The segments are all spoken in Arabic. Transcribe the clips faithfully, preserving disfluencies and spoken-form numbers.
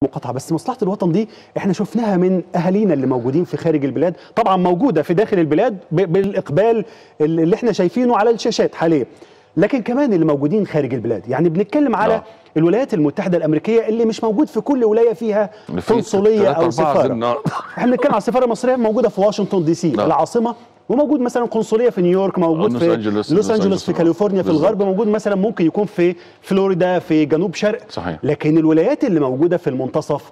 مقاطعه، بس مصلحه الوطن دي احنا شفناها من اهالينا اللي موجودين في خارج البلاد، طبعا موجوده في داخل البلاد بالاقبال اللي احنا شايفينه على الشاشات حاليا، لكن كمان اللي موجودين خارج البلاد. يعني بنتكلم على لا. الولايات المتحده الامريكيه اللي مش موجود في كل ولايه فيها قنصليه او سفاره. احنا بنتكلم على السفاره المصريه موجوده في واشنطن دي سي لا. العاصمه، وموجود مثلا قنصليه في نيويورك، موجود في لوس انجلوس في كاليفورنيا في الغرب، موجود مثلا ممكن يكون في فلوريدا في جنوب شرق. صحيح. لكن الولايات اللي موجوده في المنتصف،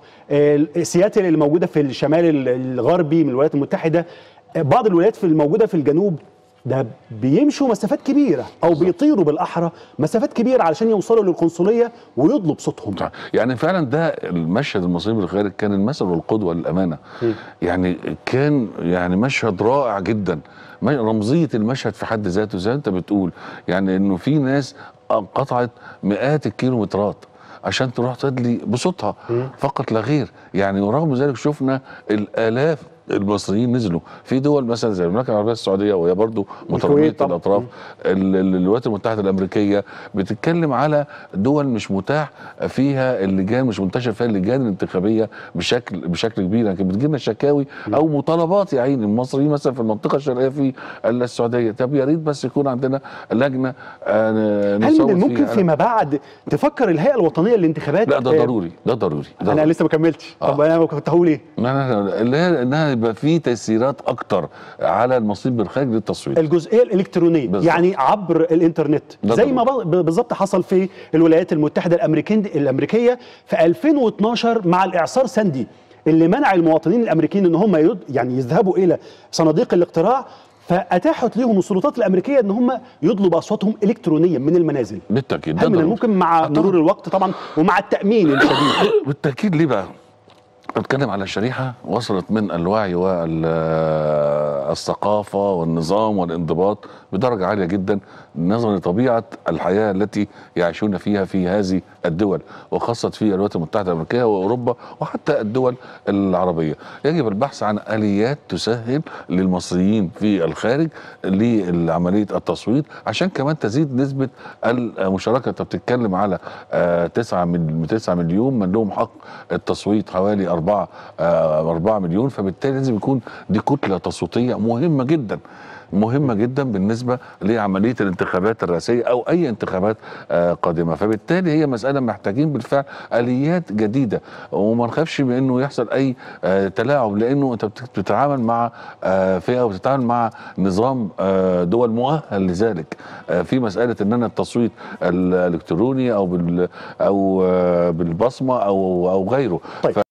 سياتل اللي موجوده في الشمال الغربي من الولايات المتحده، بعض الولايات في الموجوده في الجنوب، ده بيمشوا مسافات كبيره او بيطيروا بالاحرى مسافات كبيره علشان يوصلوا للقنصليه ويطلب صوتهم. يعني فعلا ده المشهد المصري بالخارج كان المثل والقدوه للامانه. م. يعني كان يعني مشهد رائع جدا، رمزيه المشهد في حد ذاته زي انت بتقول، يعني انه في ناس قطعت مئات الكيلومترات عشان تروح تدلي بصوتها فقط لا غير. يعني ورغم ذلك شفنا الالاف المصريين نزلوا في دول مثلا زي المملكه العربيه السعوديه، وهي برضو متراميه الاطراف. الولايات المتحده الامريكيه بتتكلم على دول مش متاح فيها اللجان، مش منتشر فيها اللجان الانتخابيه بشكل بشكل كبير. لكن بتجي لنا شكاوي او مطالبات يا عيني المصريين مثلا في المنطقه الشرقيه في السعوديه، طب يا ريت بس يكون عندنا لجنه آه هل من الممكن فيما بعد تفكر الهيئه الوطنيه للانتخابات؟ لا ده ضروري، ده ضروري. انا لسه ما كملتش. آه. طب انا كنت هقول ايه؟ اللي هي انها يبقى في تيسيرات اكتر على المصيب بالخارج للتصويت، الجزئيه الالكترونيه بالزبط. يعني عبر الانترنت زي ما بالظبط حصل في الولايات المتحده الامريكيه في ألفين واثناشر مع الاعصار ساندي اللي منع المواطنين الامريكيين ان هم يد... يعني يذهبوا الى صناديق الاقتراع، فاتاحت لهم السلطات الامريكيه ان هم يطلبوا اصواتهم الكترونيا من المنازل. بالتاكيد هل من الممكن مع مرور الوقت طبعا ومع التامين الشديد؟ بالتاكيد. ليه بقى؟ بتكلم على شريحة وصلت من الوعي والثقافة والنظام والانضباط بدرجة عالية جدا نظرا لطبيعة الحياة التي يعيشون فيها في هذه الدول، وخاصة في الولايات المتحدة الأمريكية وأوروبا وحتى الدول العربية. يجب البحث عن آليات تسهل للمصريين في الخارج لعملية التصويت عشان كمان تزيد نسبة المشاركة. انت بتتكلم على تسعة مليون من لهم حق التصويت، حوالي أربعة أربعة مليون، فبالتالي لازم يكون دي كتلة تصويتية مهمة جدا مهمة جدا بالنسبة لعملية الانتخابات الرئاسية أو أي انتخابات قادمة. فبالتالي هي مسألة محتاجين بالفعل آليات جديدة، وما نخافش من أنه يحصل أي تلاعب، لأنه أنت بتتعامل مع فئة وبتتعامل مع نظام دول مؤهل لذلك. في مسألة أن أنا التصويت الإلكتروني أو أو بالبصمة أو أو غيره. طيب.